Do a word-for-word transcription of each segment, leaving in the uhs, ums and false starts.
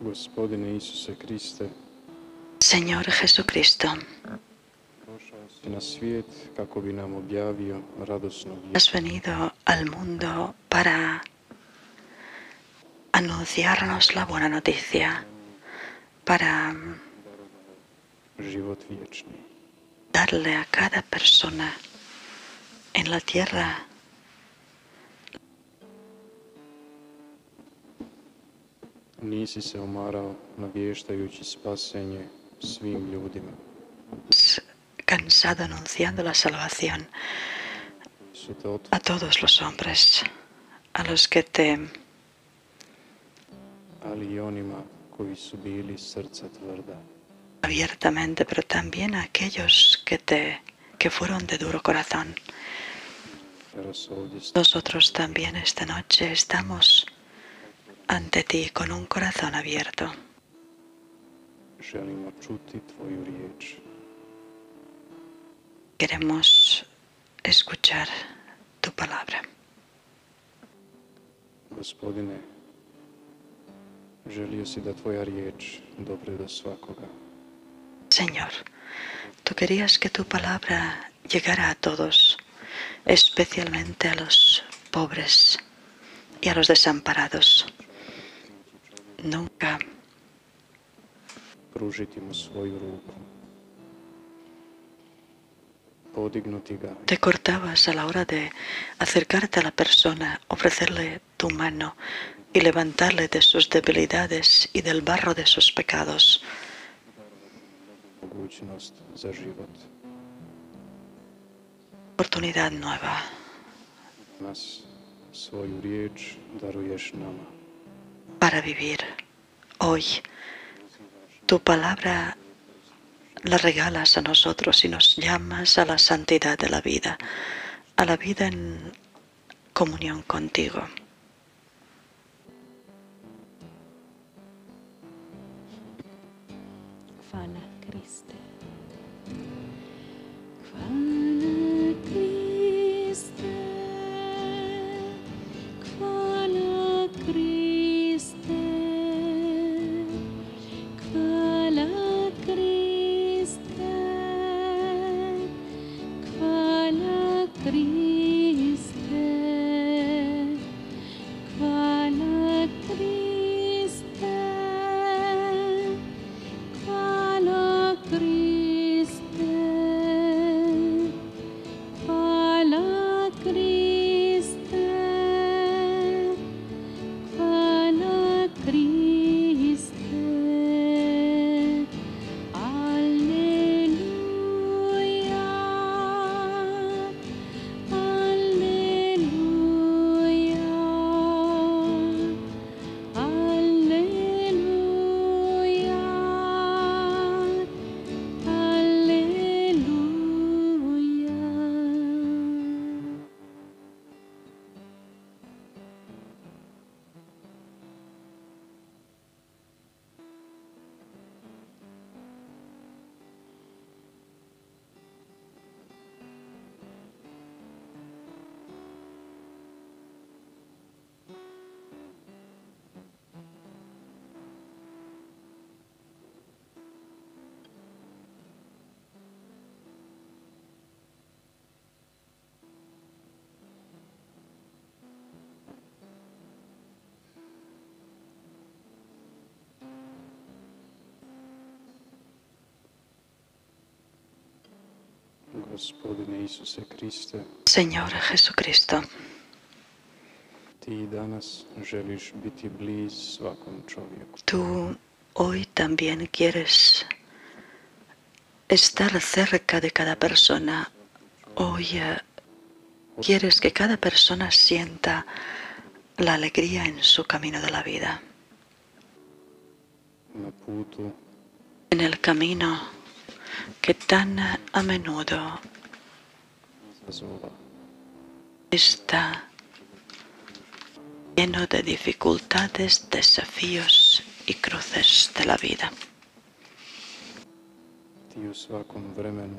Gospodine Isuse Kriste, Señor Jesucristo, došao si na svijet kako bi nam objavio radosnu vijest. has venido al mundo para anunciarnos la buena noticia, para Život vječni. darle a cada persona en la tierra Nisi se omarao navještajući spasenje svim ljudima. cansado anunciando la salvación Su te ot- a todos los hombres, a los que te ali i onima koji su bili srca tvrda. abiertamente, pero también a aquellos que te que fueron de duro corazón. Večeras ovdje s- Nosotros también esta noche estamos ante ti con un corazón abierto. želimo čuti tvoju riječ. Queremos escuchar tu palabra. Gospodine, želio si da tvoja riječ dobre do svakoga. Señor, tú querías que tu palabra llegara a todos, especialmente a los pobres y a los desamparados. Nunca Pružiti mu svoju ruku. Podignuti ga te cortabas a la hora de acercarte a la persona, ofrecerle tu mano y levantarle de sus debilidades y del barro de sus pecados. mogućnost za život. Oportunidad nueva. Nas svoju riječ daruješ nama. Para vivir hoy. Tu palabra la regalas a nosotros y nos llamas a la santidad de la vida, a la vida en comunión contigo. Hvala Kriste. Hvala Kriste. Hvala Kriste. Hvala Kriste. Hvala Kriste. Hvala Kriste. Hvala Kriste, hvala Kriste, hvala Kriste, Alleluja, Alleluja, Alleluja. Alleluja. Gospodine Isuse Kriste, Señor Jesucristo, ti danas želiš biti bliz svakom čovjeku. tú hoy también quieres estar cerca de cada persona. Hoy eh, quieres que cada persona sienta la alegría en su camino de la vida, Na putu en el camino que tan a menudo izazova está lleno de dificultades, desafíos y cruces de la vida. ti u svakom vremenu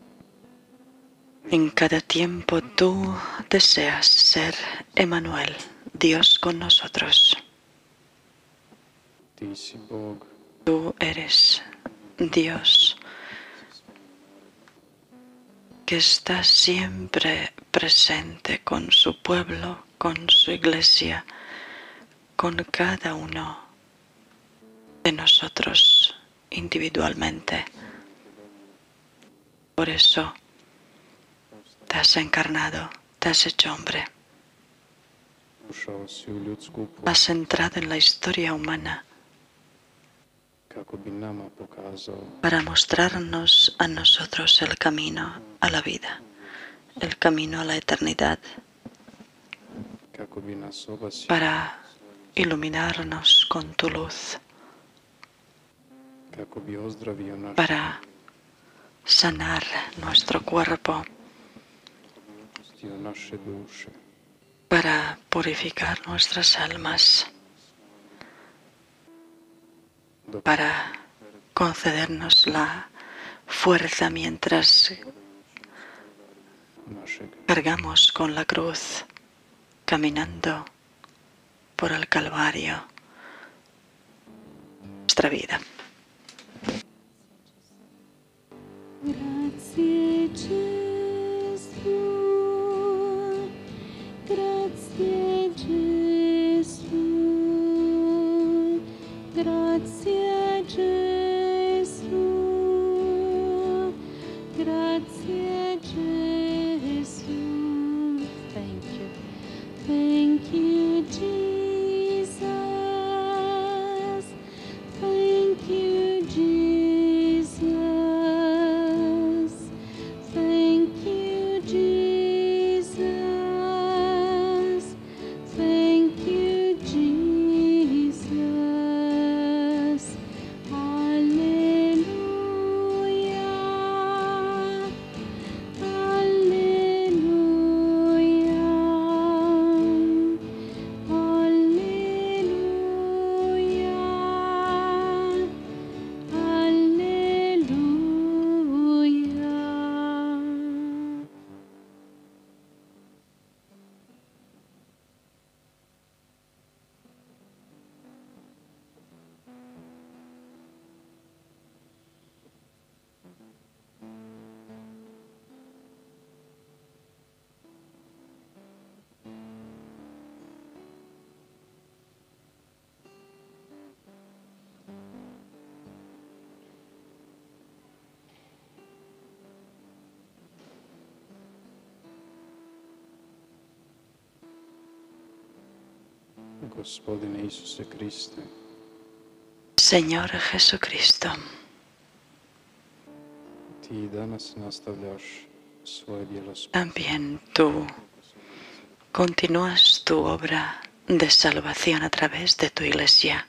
En cada tiempo tú deseas ser Emmanuel, Dios con nosotros. Ti si Bog, Tú eres Dios que está siempre presente con su pueblo, con su iglesia, con cada uno de nosotros individualmente. Por eso te has encarnado, te has hecho hombre, ušao si u ljudsku put has entrado en la historia humana kako bi nama pokazao para mostrarnos a nosotros el camino a la vida, el camino a la eternidad, kako bi nas obasio para iluminarnos con tu luz, kako bi ozdravio naš para sanar nuestro cuerpo, ostio naše duše, para purificar nuestras almas, dok para concedernos la fuerza mientras našeg cargamos con la cruz, caminando por el Calvario, nuestra vida. Grazie Gesù, grazie Gesù, grazie Gesù, grazie Gesù. Thank you, thank you Jesus, thank you Jesus, thank you Jesus, thank you Jesus. Hallelujah, hallelujah, hallelujah, hallelujah. Gospodine Isuse Kriste, Señor Jesucristo, ti i danas nastavljaš svoje djelo spasa también tú continúas tu obra de salvación a través de tu iglesia.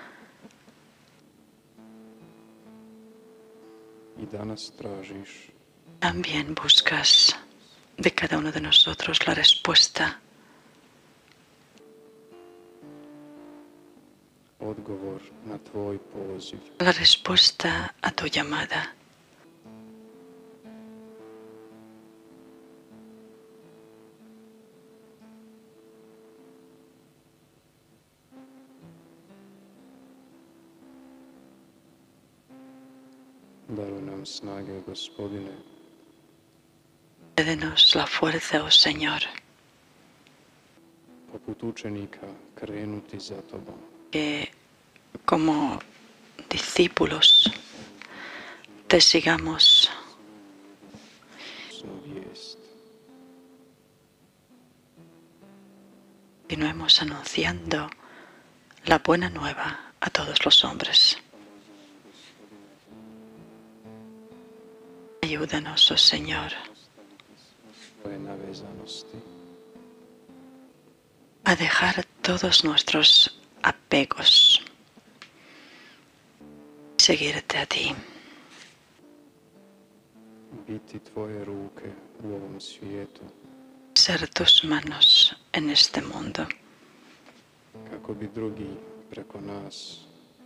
i danas tražiš También buscas de cada uno de nosotros la respuesta, odgovor na tvoj poziv. la respuesta a tu llamada. Daruj nam snage, Gospodine, Dédenos la fuerza, oh Señor, poput učenika krenuti za tobom, que como discípulos te sigamos su vijest. continuemos anunciando la buena nueva a todos los hombres. Ayúdanos, oh Señor, Svoje navezanosti, a dejar todos nuestros apegos y seguirte a ti, biti tvoje ruke u ovom svijetu, ser tus manos en este mundo, kako bi drugi preko nas,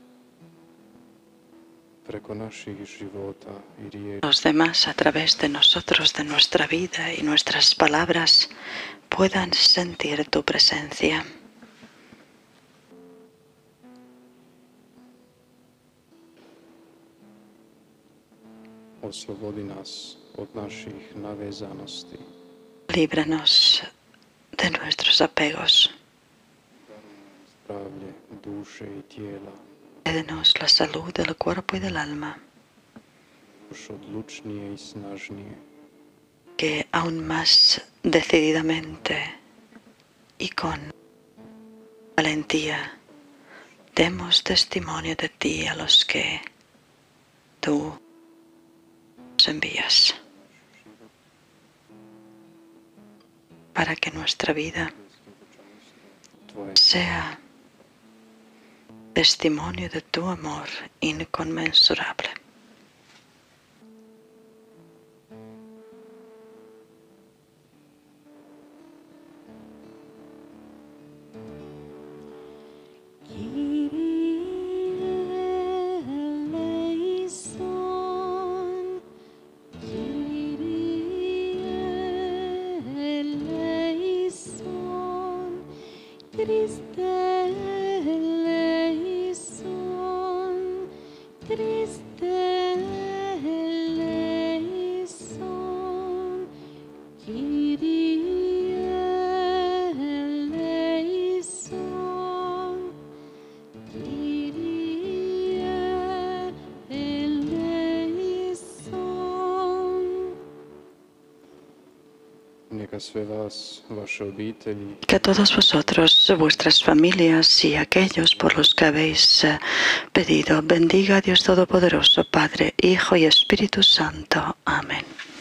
preko naših života i riječi los demás a través de nosotros, de nuestra vida y nuestras palabras puedan sentir tu presencia. oslobodi nas od naših navezanosti. Líbranos de nuestros apegos. Zdravlje duše i tijela. Concédenos la salud del cuerpo y del alma, Još odlučnije i snažnije. que aún más decididamente y con valentía demos testimonio de ti a los que tú nos envías, para que nuestra vida Tvoje sea testimonio de tu amor inconmensurable. Christe eleison, Christe eleison, Kyrie eleison, Kyrie eleison. Neka sve vas, vaše obitelji, Que a todos vosotros, vuestras familias y aquellos por los que habéis eh, pedido, bendiga a Dios Todopoderoso, Padre, Hijo y Espíritu Santo. Amén.